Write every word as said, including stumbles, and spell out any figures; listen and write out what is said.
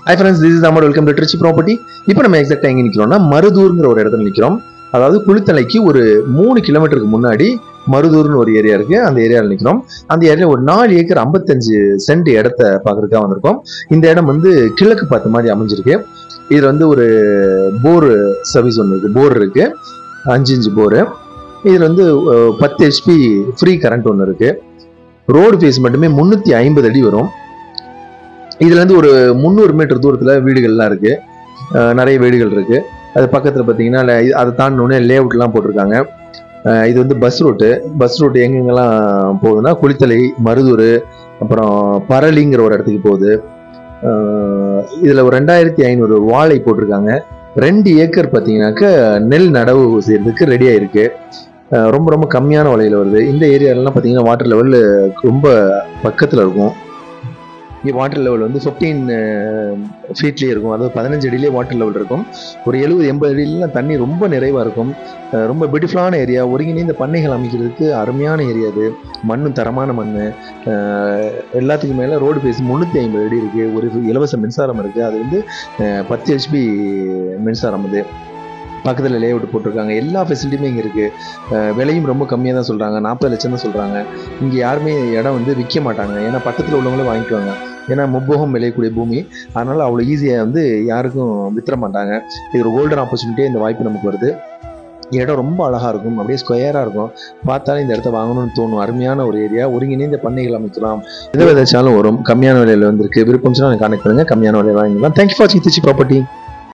Hi friends, this is Ahmad. Welcome to Trichy Property. இப்போ நம்ம எக்ஸாக்டா எங்க நிக்கிறோம்னா மருதூர்ங்கிற ஒரு இடத்துல நிக்கிறோம். அதாவது குளித்தலைக்கு ஒரு மூணு கிலோமீட்டருக்கு முன்னாடி மருதூர்னு ஒரு ஏரியா இருக்கு. அந்த ஏரியாவில் நிக்கிறோம். அந்த ஏரியால ஒரு நாலு ஏக்கர் ஐம்பத்தஞ்சு சென்ட் இடத்தை பார்க்கறதுக்காக வந்திருக்கோம். இந்த இடம் வந்து கிழக்கு பார்த்த மாதிரி அமைஞ்சிருக்கு. இதுல வந்து ஒரு போர் சர்வீஸ் ஒன்று இருக்கு. போர் இருக்கு, அஞ்சு இன்ச்சு போரு. இதுல வந்து பத்து ஹெச்பி ஃப்ரீ கரண்ட் ஒன்று இருக்கு. ரோடு ஃபேஸ் மட்டுமே முன்னூத்தி ஐம்பது அடி வரும். இதுல இருந்து ஒரு முந்நூறு மீட்டர் தூரத்துல வீடுகள்லாம் இருக்கு. நிறைய வீடுகள் இருக்கு. அது பக்கத்துல பாத்தீங்கன்னா அதை தாண்டினோடனே லே அவுட்லாம் போட்டிருக்காங்க. இது வந்து பஸ் ரூட்டு. பஸ் ரூட் எங்கெங்கெல்லாம் போகுதுன்னா குளித்தலை, மருதூர், அப்புறம் பரளிங்கிற ஒரு இடத்துக்கு போகுது. இதுல ஒரு ரெண்டாயிரத்தி ஐநூறு வாழை போட்டிருக்காங்க. ரெண்டு ஏக்கர் பார்த்தீங்கன்னாக்க நெல் நடவு செய்யறதுக்கு ரெடி ஆயிருக்கு. ரொம்ப ரொம்ப கம்மியான விலையில வருது. இந்த ஏரியாலலாம் பார்த்தீங்கன்னா வாட்டர் லெவல் ரொம்ப பக்கத்துல இருக்கும். இங்கே வாட்டர் லெவல் வந்து ஃபிஃப்டீன் ஃபீட்லேயே இருக்கும். அதாவது பதினஞ்சு அடியிலே வாட்டர் லெவல் இருக்கும். ஒரு எழுபது எண்பது அடியிலாம் தண்ணி ரொம்ப நிறைவாக இருக்கும். ரொம்ப பியூட்டிஃபுல்லான ஏரியா. ஒருங்கிணைந்த பண்ணைகள் அமைக்கிறதுக்கு அருமையான ஏரியா அது. மண்ணும் தரமான மண். எல்லாத்துக்கும் மேலே ரோடு பேசி முந்நூற்றி ஐம்பது அடி இருக்குது. ஒரு இலவச மின்சாரம் இருக்குது. அது வந்து பத்து ஹெச்பி மின்சாரம். அது பக்கத்தில் லே அவுட் போட்டிருக்காங்க. எல்லா ஃபெசிலிட்டியுமே இங்கே இருக்குது. விலையும் ரொம்ப கம்மியாக தான் சொல்கிறாங்க. நாற்பது லட்சம் தான் சொல்கிறாங்க. இங்கே யாருமே இடம் வந்து விற்க மாட்டாங்க. ஏன்னா பக்கத்தில் உள்ளவங்களும் வாங்கிக்குவாங்க. ஏன்னா முப்போகம் விளையக்கூடிய பூமி. அதனால் அவ்வளோ ஈஸியாக வந்து யாருக்கும் வித்துற மாட்டாங்க. இது ஒரு கோல்டன் ஆப்பர்ச்சுனிட்டியாக இந்த வாய்ப்பு நமக்கு வருது. இடம் ரொம்ப அழகாக இருக்கும். அப்படியே ஸ்கொயராக இருக்கும். பார்த்தாலும் இந்த இடத்த வாங்கணும்னு தோணும். அருமையான ஒரு ஏரியா. ஒருங்கிணைந்த பண்ணைகள் அமைக்கலாம். எதை விதைச்சாலும் வரும். கம்மியான விலையில் வந்திருக்கு. விருப்பம்னா கான்டெக்ட் பண்ணுங்கள். கம்மியான விலையில் வாங்கிக்கலாம். தேங்க்யூ ஃபார் வாட்சிங் ட்ரிச்சி ப்ராப்பர்ட்டி.